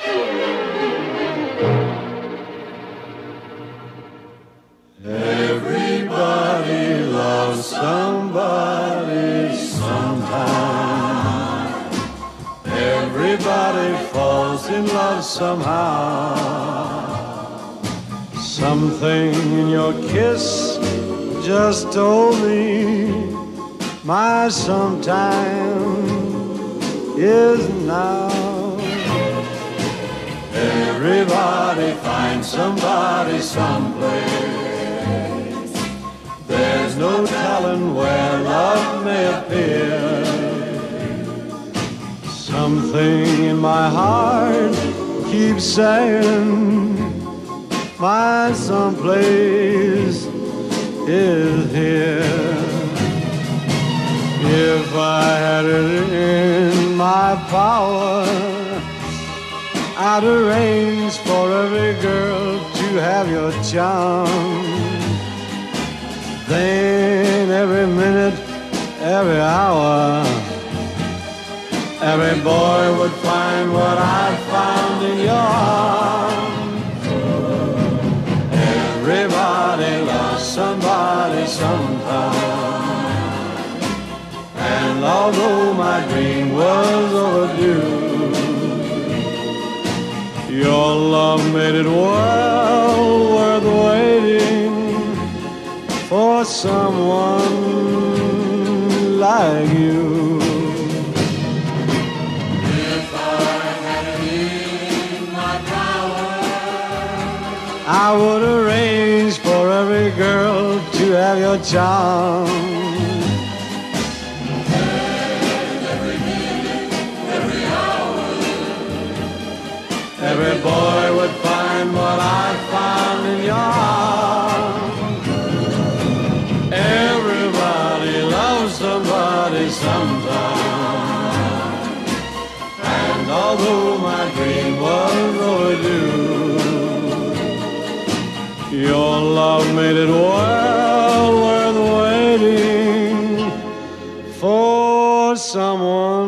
Everybody loves somebody sometime. Everybody falls in love somehow. Something in your kiss just told me my sometime is now. Everybody finds somebody someplace. There's no telling where love may appear. Something in my heart keeps saying my someplace is here. If I had it in my power, I'd arrange for every girl to have your charm. Then every minute, every hour, every boy would find what I found in your arms. Everybody loves somebody sometime. And although my dream was overdue, your love made it well worth waiting for someone like you. If I had it in my power, I would arrange for every girl to have your charm. and every minute, every hour, Every boy would find what I found in your arms. Everybody loves somebody sometime. And although my dream was overdue, your love made it well worth waiting for someone